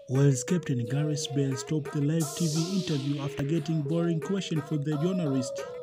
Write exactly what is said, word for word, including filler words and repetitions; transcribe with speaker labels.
Speaker 1: Wales captain Gareth Bale stopped the live T V interview after getting boring question from the journalist.